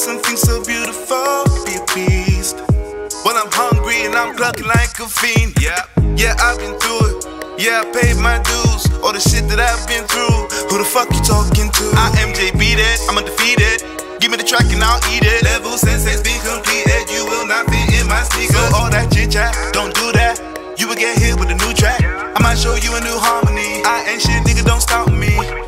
something so beautiful, be a beast. When I'm hungry and I'm plucking like a fiend. Yeah, I've been through it. Yeah, I paid my dues. All the shit that I've been through. Who the fuck you talking to? I am JB that, I'm undefeated. Give me the track and I'll eat it. Level sense has been completed. You will not fit in my sneakers. So all that chit chat, don't do that. You will get hit with a new track. I might show you a new harmony. I ain't shit, nigga, don't stop me.